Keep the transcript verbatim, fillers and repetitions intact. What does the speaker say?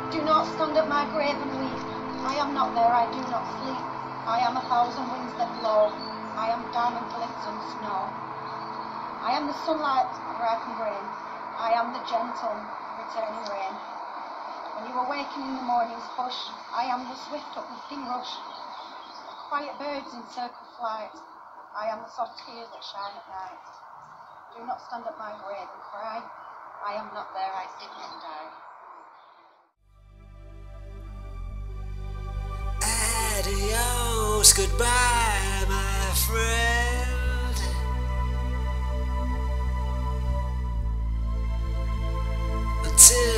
Do not stand at my grave and weep. I am not there, I do not sleep. I am a thousand winds that blow. I am diamond glittering snow. I am the sunlight of ripened rain. I am the gentle, returning rain. When you awaken in the morning's hush, I am the swift uplifting rush. Quiet birds in circle flight. I am the soft tears that shine at night. Do not stand at my grave and cry. I am not there, I sit and die. Adios, goodbye, my friend. Until